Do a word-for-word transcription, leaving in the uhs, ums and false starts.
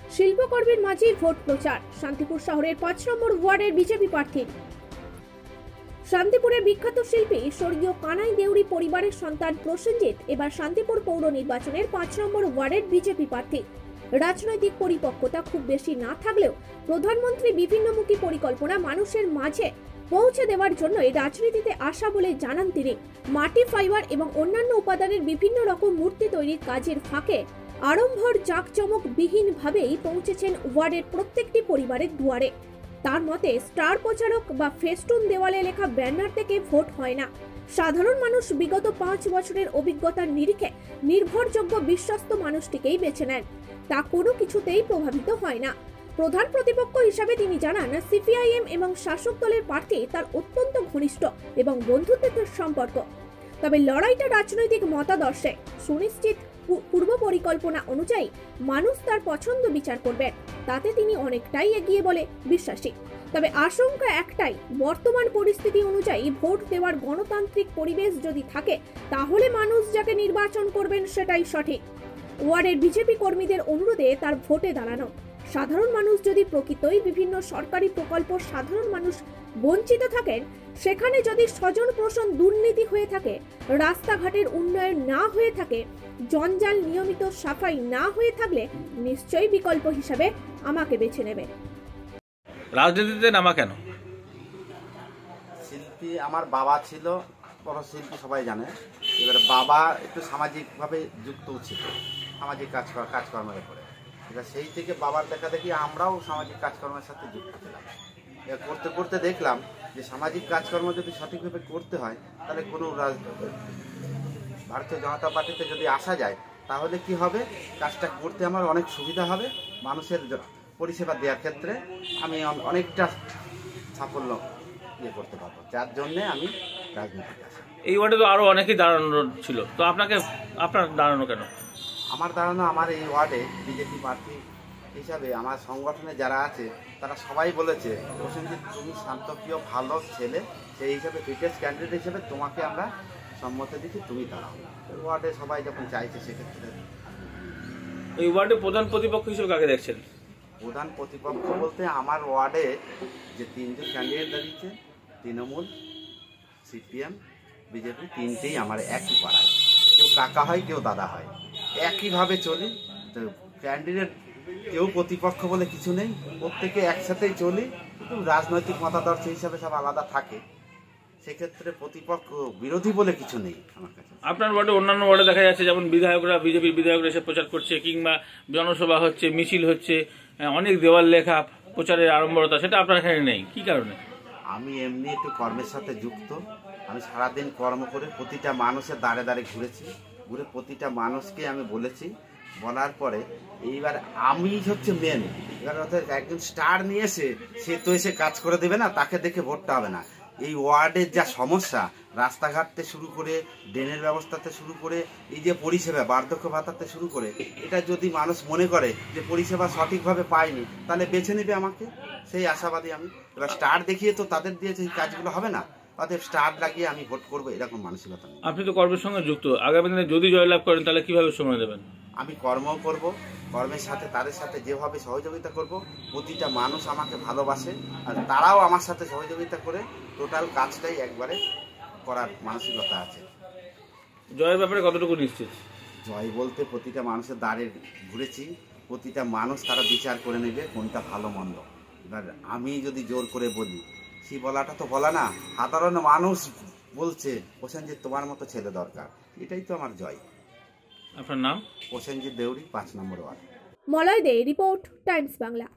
শিল্পকর্মীর মাঝে ভোট প্রচার। শান্তিপুর শহরের পাঁচ নম্বর ওয়ার্ডের বিজেপি প্রার্থী। শান্তিপুরের বিখ্যাত শিল্পী স্বর্গীয় কানাই দেউরি পরিবারের সন্তান প্রসেনজিৎ এবার শান্তিপুর পৌর নির্বাচনের পাঁচ নম্বর ওয়ার্ডের বিজেপি প্রার্থী। রাজনৈতিক পরিপক্কতা খুব বেশি না থাকলেও প্রধানমন্ত্রী বিভিন্নমুখী পরিকল্পনা মানুষের মাঝে পৌঁছে দেওয়ার জন্যই রাজনীতিতে আসা বলে জানান তিনি। মাটি, ফাইবার এবং অন্যান্য উপাদানের বিভিন্ন রকম মূর্তি তৈরির কাজের ফাঁকে আড়ম্বর জাঁকজমক বিহীনভাবেই পৌঁছেছেন ওয়ার্ডের প্রত্যেকটি পরিবারের দুয়ারে। তার মতে, স্টার প্রচারক বা ফেস্টুন দেওয়ালে লেখা ব্যানার থেকে ভোট হয় না। সাধারণ মানুষ বিগত পাঁচ বছরের অভিজ্ঞতার নিরিখে নির্ভরযোগ্য বিশ্বস্ত মানুষটিকেই বেছে নেন। তা কোনো কিছুতেই প্রভাবিত হয় না। প্রধান প্রতিপক্ষ হিসাবে তিনি জানান, সিপিআইএম এবং শাসক দলের প্রার্থী তার অত্যন্ত ঘনিষ্ঠ এবং বন্ধুত্বের সম্পর্ক। তবে লড়াইটা রাজনৈতিক মতাদর্শে সুনিশ্চিত পূর্ব পরিকল্পনা অনুযায়ী মানুষ তার পছন্দ বিচার করবেন। তাতে তিনি অনেকটাই এগিয়ে বলে বিশ্বাসী। তবে আশঙ্কা একটাই, বর্তমান পরিস্থিতি অনুযায়ী ভোট দেওয়ার গণতান্ত্রিক পরিবেশ যদি থাকে তাহলে মানুষ যাকে নির্বাচন করবেন সেটাই সঠিক। ওয়ার্ডের বিজেপি কর্মীদের অনুরোধে তার ভোটে দাঁড়ানো। সাধারণ মানুষ যদি প্রকৃতই বিভিন্ন সরকারি প্রকল্প সাধারণ মানুষ বঞ্চিত থাকেন, সেখানে যদি স্বজন পোষণ দুর্নীতি হয়ে থাকে, রাস্তাঘাটের উন্নয়ন না হয়ে থাকে, জঞ্জাল নিয়মিত সাফাই না হয়ে থাকলে নিশ্চয়ই বিকল্প হিসাবে আমাকে বেছে নেবে। রাজনীতিতে নামা কেন? শিল্পী আমার বাবা ছিল, বড় শিল্পী সবাই জানে। এবার বাবা একটু সামাজিকভাবে যুক্ত ছিল, সামাজিক কাজ কাজকর্মের উপরে। এবার সেই থেকে বাবার দেখা দেখি আমরাও সামাজিক কাজকর্মের সাথে যুক্ত ছিলাম। এবার করতে করতে দেখলাম যে সামাজিক কাজকর্ম যদি সঠিকভাবে করতে হয় তাহলে কোনো ভারতীয় জনতা পার্টিতে যদি আসা যায় তাহলে কি হবে, কাজটা করতে আমার অনেক সুবিধা হবে। মানুষের পরিষেবা দেওয়ার ক্ষেত্রে আমি অনেকটা সাফল্য ইয়ে করতে পারবো, যার জন্যে আমি রাজনীতিতে আসি। এই ওয়ার্ডে তো আরও অনেকেই দাঁড়ানো ছিল, তো আপনাকে আপনার দাঁড়ানো কেন? আমার দাঁড়ানো, আমার এই ওয়ার্ডে বিজেপি প্রার্থী হিসাবে আমার সংগঠনে যারা আছে তারা সবাই বলেছে, প্রসেনজিৎ তুমি শান্তপ্রিয় ভালো ছেলে, সেই হিসাবে ফিটেস্ট ক্যান্ডিডেট হিসেবে তোমাকে আমরা সম্মতি দিচ্ছি, তুমি দাঁড়াও। ওয়ার্ডে সবাই যখন চাইছে সেক্ষেত্রে। এই ওয়ার্ডে প্রধান প্রতিপক্ষ হিসেবে কাকে দেখছেন? প্রধান প্রতিপক্ষ বলতে আমার ওয়ার্ডে যে তিনজন ক্যান্ডিডেট দাঁড়িয়েছে, তৃণমূল, সিপিএম, বিজেপি, তিনটেই আমার একই পাড়ায়। কেউ কাকা হয়, কেউ দাদা হয়, একইভাবে চলি। তো ক্যান্ডিডেট কেউ প্রতিপক্ষ বলে কিছু নেই, প্রত্যেকে একসাথেই চলি। কিন্তু রাজনৈতিক মতাদর্শ হিসাবে সব আলাদা থাকে, সেক্ষেত্রে প্রতিপক্ষ বিরোধী বলে কিছু নেই আমার কাছে। আপনার ওয়ার্ডে অন্যান্য ওয়ার্ডে দেখা যাচ্ছে যেমন বিধায়করা, বিজেপির বিধায়করা এসে প্রচার করছে, কিংবা জনসভা হচ্ছে, মিছিল হচ্ছে, অনেক দেওয়াল লেখা, প্রচারের আড়ম্বরতা, সেটা আপনার এখানে নেই, কি কারণে? আমি এমনি একটু কর্মের সাথে যুক্ত। আমি সারাদিন কর্ম করে প্রতিটা মানুষের দাঁড়ে দাঁড়ে ঘুরেছি, ঘুরে প্রতিটা মানুষকে আমি বলেছি। বলার পরে এইবার আমি হচ্ছে মেন, এবার একজন স্টার নিয়ে এসে সে তো এসে কাজ করে দেবে না, তাকে দেখে ভোটটা হবে না। এই ওয়ার্ডের যা সমস্যা, রাস্তাঘাট থেকে শুরু করে ড্রেনের ব্যবস্থাতে শুরু করে এই যে পরিষেবা, বার্ধক্য ভাতাতে শুরু করে, এটা যদি মানুষ মনে করে যে পরিষেবা সঠিকভাবে পায়নি তাহলে বেছে নেবে আমাকে, সেই আশাবাদী আমি। এবার স্টার দেখিয়ে তো তাদের দিয়ে এই কাজগুলো হবে না, অতএব স্টার লাগিয়ে আমি ভোট করবো এরকম মানসিকতা নেই। আপনি তো কর্মের সঙ্গে যুক্ত, আগামী দিনে যদি জয়লাভ করেন তাহলে কিভাবে সময় দেবেন? আমি কর্মও করব, কর্মের সাথে তাদের সাথে যেভাবে সহযোগিতা করব, প্রতিটা মানুষ আমাকে ভালোবাসে আর তারাও আমার সাথে সহযোগিতা করে টোটাল কাজটাই একবারে করার মানসিকতা আছে। জয়ের ব্যাপারে কতটুকু নিশ্চিত? জয় বলতে প্রতিটা মানুষের দ্বারে ঘুরেছি, প্রতিটা মানুষ তারা বিচার করে নেবে কোনটা ভালো মন্দ। এবার আমি যদি জোর করে বলি, সেই বলাটা তো বলা না, সাধারণ মানুষ বলছে প্রসেনজিৎ তোমার মতো ছেলে দরকার, এটাই তো আমার জয়। আপনার নাম? প্রসেনজিৎ দেউরি, পাঁচ number ward. Malay Dey, report, Times Bangla.